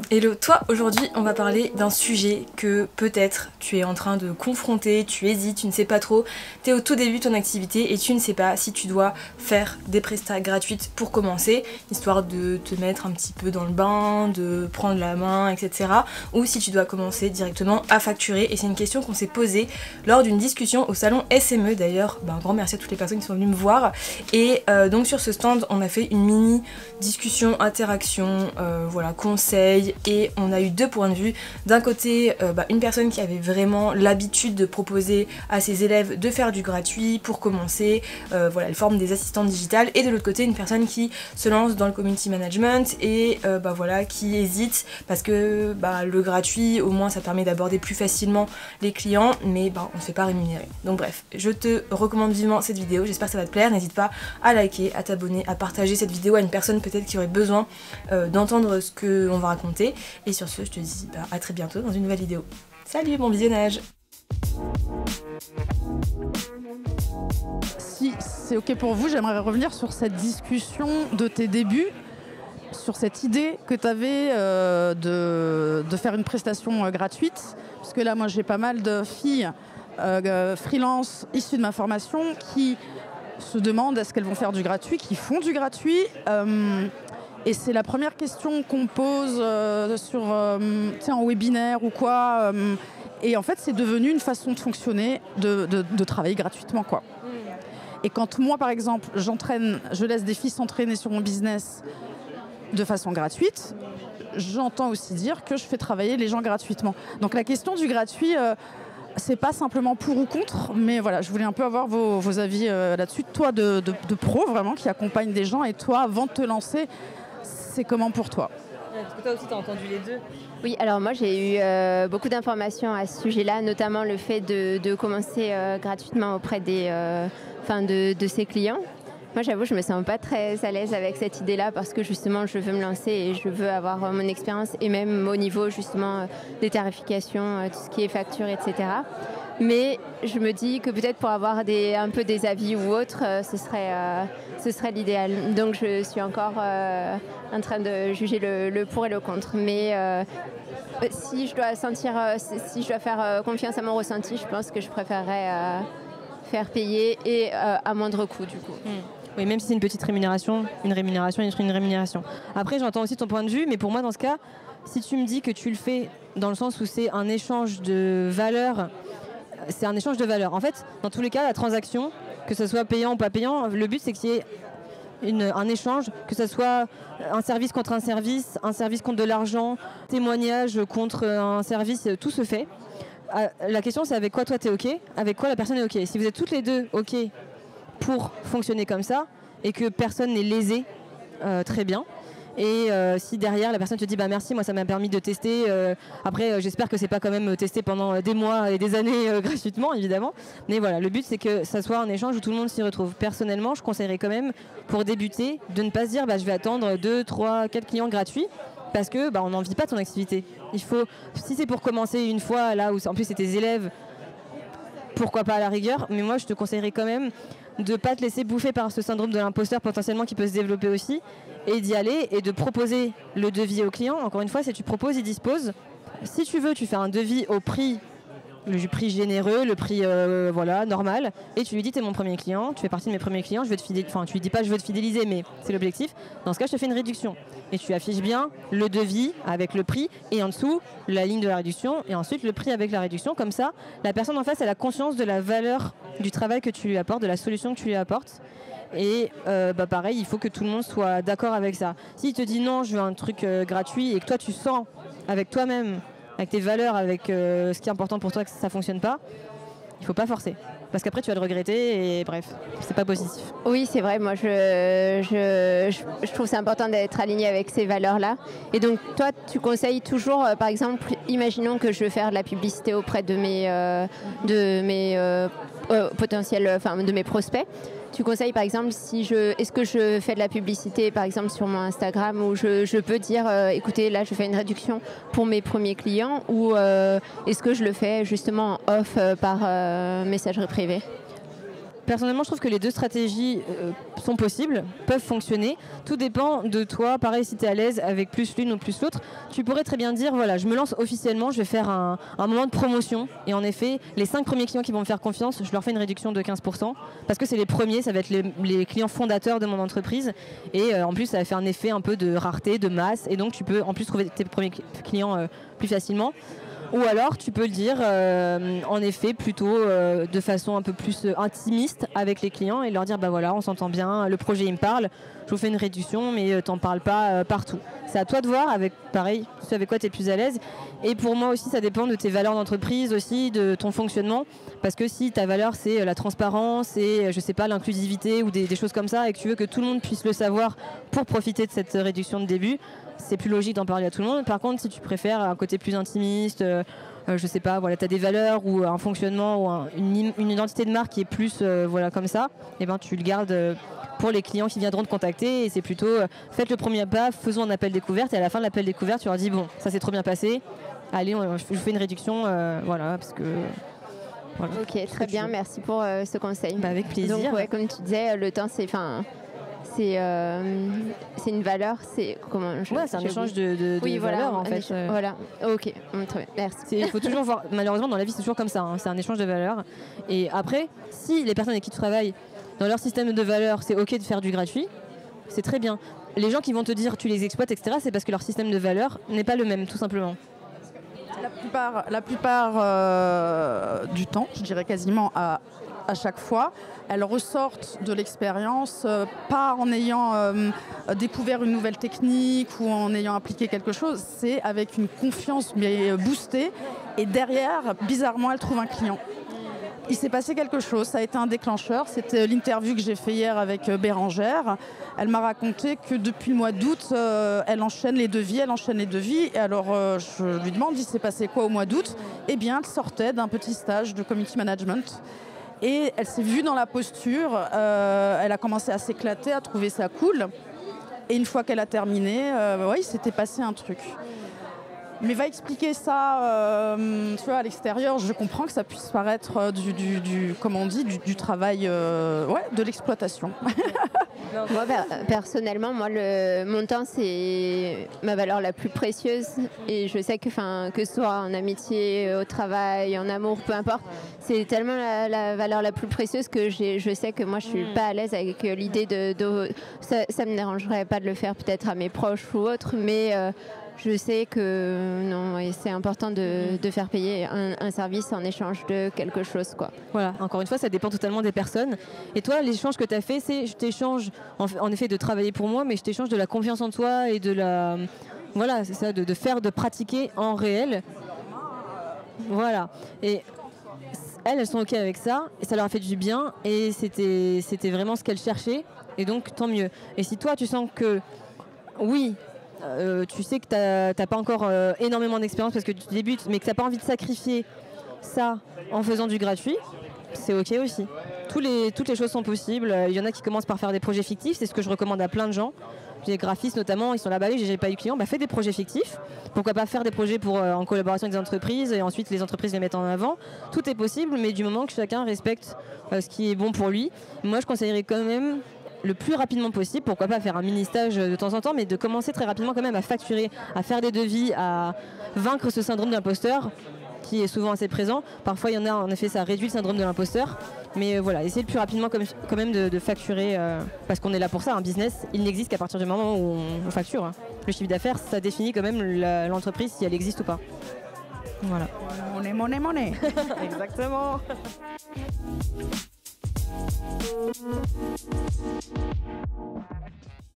Hello, toi aujourd'hui on va parler d'un sujet que peut-être tu es en train de confronter, tu hésites, tu ne sais pas trop, tu es au tout début de ton activité et tu ne sais pas si tu dois faire des prestats gratuites pour commencer, histoire de te mettre un petit peu dans le bain, de prendre la main, etc. Ou si tu dois commencer directement à facturer, et c'est une question qu'on s'est posée lors d'une discussion au salon SME d'ailleurs, un grand merci à toutes les personnes qui sont venues me voir, et donc sur ce stand on a fait une mini discussion, interaction, voilà, conseils. Et on a eu deux points de vue. D'un côté, une personne qui avait vraiment l'habitude de proposer à ses élèves de faire du gratuit pour commencer, voilà, elle forme des assistantes digitales. Et de l'autre côté, une personne qui se lance dans le community management et voilà, qui hésite parce que le gratuit, au moins ça permet d'aborder plus facilement les clients, mais on ne se fait pas rémunérer. Donc bref, je te recommande vivement cette vidéo, j'espère que ça va te plaire. N'hésite pas à liker, à t'abonner, à partager cette vidéo à une personne peut-être qui aurait besoin d'entendre ce qu'on va raconter. Et sur ce, je te dis à très bientôt dans une nouvelle vidéo. Salut, bon visionnage! Si c'est ok pour vous, j'aimerais revenir sur cette discussion de tes débuts, sur cette idée que tu avais de faire une prestation gratuite. Parce que là, moi, j'ai pas mal de filles freelance issues de ma formation qui se demandent est-ce qu'elles vont faire du gratuit, qui font du gratuit. Et c'est la première question qu'on pose en webinaire ou quoi. Et en fait, c'est devenu une façon de fonctionner, de travailler gratuitement, quoi. Et quand moi, par exemple, je laisse des filles s'entraîner sur mon business de façon gratuite, j'entends aussi dire que je fais travailler les gens gratuitement. Donc la question du gratuit, c'est pas simplement pour ou contre, mais voilà, je voulais un peu avoir vos avis là-dessus. Toi, de pro, vraiment, qui accompagne des gens, et toi, avant de te lancer, c'est comment pour toi? Parce que toi aussi, tu as entendu les deux. Oui, alors moi j'ai eu beaucoup d'informations à ce sujet-là, notamment le fait de commencer gratuitement auprès de ses clients. Moi j'avoue, je me sens pas très à l'aise avec cette idée-là parce que justement je veux me lancer et je veux avoir mon expérience et même au niveau justement des tarifications, tout ce qui est facture, etc. Mais je me dis que peut-être pour avoir un peu des avis ou autres, ce serait l'idéal. Donc je suis encore en train de juger le pour et le contre. Mais si je dois faire confiance à mon ressenti, je pense que je préférerais faire payer et à moindre coût du coup. Oui, même si c'est une petite rémunération, une rémunération est une rémunération. Après, j'entends aussi ton point de vue, mais pour moi, dans ce cas, si tu me dis que tu le fais dans le sens où c'est un échange de valeur, c'est un échange de valeur. En fait, dans tous les cas, la transaction, que ce soit payant ou pas payant, le but c'est qu'il y ait un échange, que ce soit un service contre un service contre de l'argent, témoignage contre un service, tout se fait. La question c'est avec quoi toi t'es ok, avec quoi la personne est ok. Si vous êtes toutes les deux ok pour fonctionner comme ça et que personne n'est lésé, très bien. Et si derrière la personne te dit merci, moi ça m'a permis de tester, après j'espère que c'est pas quand même testé pendant des mois et des années gratuitement évidemment, mais voilà, le but c'est que ça soit un échange où tout le monde s'y retrouve. Personnellement je conseillerais quand même pour débuter de ne pas se dire je vais attendre 2, 3, 4 clients gratuits parce que on n'en vit pas ton activité. Il faut, si c'est pour commencer une fois là où en plus c'est tes élèves, pourquoi pas à la rigueur, mais moi je te conseillerais quand même de ne pas te laisser bouffer par ce syndrome de l'imposteur potentiellement qui peut se développer aussi, et d'y aller et de proposer le devis au client. Encore une fois, si tu proposes, il dispose. Si tu veux, tu fais un devis au prix, le prix généreux, le prix normal, et tu lui dis t'es mon premier client, tu fais partie de mes premiers clients, je veux te fidéliser. Enfin, tu lui dis pas je veux te fidéliser, mais c'est l'objectif. Dans ce cas, je te fais une réduction. Et tu affiches bien le devis avec le prix, et en dessous, la ligne de la réduction, et ensuite le prix avec la réduction. Comme ça, la personne en face, elle a conscience de la valeur du travail que tu lui apportes, de la solution que tu lui apportes. Et pareil, il faut que tout le monde soit d'accord avec ça. S'il te dit non, je veux un truc gratuit, et que toi tu sens avec toi-même, avec tes valeurs, avec ce qui est important pour toi que ça fonctionne pas, il faut pas forcer. Parce qu'après tu vas le regretter et bref, c'est pas positif. Oui, c'est vrai, moi je trouve c'est important d'être aligné avec ces valeurs-là. Et donc toi, tu conseilles toujours, par exemple, imaginons que je veux faire de la publicité auprès de mes potentiels, de mes prospects. Tu conseilles par exemple est-ce que je fais de la publicité par exemple sur mon Instagram où je peux dire écoutez là je fais une réduction pour mes premiers clients ou est-ce que je le fais justement en off par messagerie privée? Personnellement, je trouve que les deux stratégies sont possibles, peuvent fonctionner. Tout dépend de toi. Pareil, si tu es à l'aise avec plus l'une ou plus l'autre, tu pourrais très bien dire, voilà, je me lance officiellement, je vais faire un moment de promotion. Et en effet, les 5 premiers clients qui vont me faire confiance, je leur fais une réduction de 15%. Parce que c'est les premiers, ça va être les clients fondateurs de mon entreprise. Et en plus, ça va faire un effet un peu de rareté, de masse. Et donc, tu peux en plus trouver tes premiers clients plus facilement. Ou alors tu peux le dire en effet plutôt de façon un peu plus intimiste avec les clients et leur dire bah voilà, on s'entend bien, le projet il me parle, je vous fais une réduction mais t'en parles pas partout. C'est à toi de voir avec pareil, ce avec quoi tu es plus à l'aise. Et pour moi aussi ça dépend de tes valeurs d'entreprise aussi, de ton fonctionnement. Parce que si ta valeur c'est la transparence et je sais pas l'inclusivité ou des choses comme ça et que tu veux que tout le monde puisse le savoir pour profiter de cette réduction de début, c'est plus logique d'en parler à tout le monde. Par contre, si tu préfères un côté plus intimiste, je sais pas, voilà, tu as des valeurs ou un fonctionnement ou une identité de marque qui est plus voilà, comme ça, et ben, tu le gardes pour les clients qui viendront te contacter. Et c'est plutôt, faites le premier pas, faisons un appel découverte. Et à la fin de l'appel découverte, tu leur dis, bon, ça s'est trop bien passé, allez, je vous fais une réduction, voilà, parce que... Voilà, ok, très bien, merci pour ce conseil. Bah, avec plaisir. Donc, ouais, comme tu disais, le temps, c'est une valeur, c'est comment c'est un échange de valeurs en fait. Voilà, ok, très bien, merci. Il faut toujours voir, malheureusement dans la vie c'est toujours comme ça, hein, c'est un échange de valeurs. Et après, si les personnes avec qui tu travailles, dans leur système de valeurs, c'est ok de faire du gratuit, c'est très bien. Les gens qui vont te dire tu les exploites, etc., c'est parce que leur système de valeurs n'est pas le même, tout simplement. La plupart du temps, je dirais quasiment à chaque fois, elles ressortent de l'expérience, pas en ayant découvert une nouvelle technique ou en ayant appliqué quelque chose, c'est avec une confiance mais boostée. Et derrière, bizarrement, elles trouvent un client. Il s'est passé quelque chose, ça a été un déclencheur. C'était l'interview que j'ai fait hier avec Bérangère. Elle m'a raconté que depuis le mois d'août, elle enchaîne les devis. Et alors, je lui demande, il s'est passé quoi au mois d'août ? Eh bien, elle sortait d'un petit stage de community management. Et elle s'est vue dans la posture, elle a commencé à s'éclater, à trouver ça cool. Et une fois qu'elle a terminé, il s'était passé un truc. Mais va expliquer ça tu vois, à l'extérieur, je comprends que ça puisse paraître du travail, de l'exploitation. Moi, personnellement, mon temps, c'est ma valeur la plus précieuse. Et je sais que ce soit en amitié, au travail, en amour, peu importe, c'est tellement la valeur la plus précieuse que je sais que moi, je suis pas à l'aise avec l'idée ça me dérangerait pas de le faire peut-être à mes proches ou autres, mais... je sais que non, et c'est important de faire payer un service en échange de quelque chose, quoi. Voilà, encore une fois, ça dépend totalement des personnes. Et toi, l'échange que tu as fait, c'est je t'échange en effet de travailler pour moi, mais je t'échange de la confiance en toi et de la... Voilà, c'est ça, de pratiquer en réel. Voilà. Et elles sont OK avec ça, et ça leur a fait du bien, et c'était vraiment ce qu'elles cherchaient, et donc tant mieux. Et si toi, tu sens que, oui... tu sais que tu n'as pas encore énormément d'expérience parce que tu débutes, mais que tu n'as pas envie de sacrifier ça en faisant du gratuit, c'est ok aussi. Toutes les choses sont possibles. Il y en a qui commencent par faire des projets fictifs, c'est ce que je recommande à plein de gens. Les graphistes notamment, ils sont là-bas, j'ai pas eu client, fais des projets fictifs. Pourquoi pas faire des projets en collaboration avec des entreprises et ensuite les entreprises les mettent en avant. Tout est possible, mais du moment que chacun respecte ce qui est bon pour lui. Moi, je conseillerais quand même le plus rapidement possible, pourquoi pas faire un mini-stage de temps en temps, mais de commencer très rapidement quand même à facturer, à faire des devis, à vaincre ce syndrome de l'imposteur qui est souvent assez présent. Parfois, il y en a, en effet, ça réduit le syndrome de l'imposteur. Mais voilà, essayez le plus rapidement quand même de facturer, parce qu'on est là pour ça. Un business, il n'existe qu'à partir du moment où on facture. Hein. Le chiffre d'affaires, ça définit quand même l'entreprise, si elle existe ou pas. Voilà. Money. Exactement.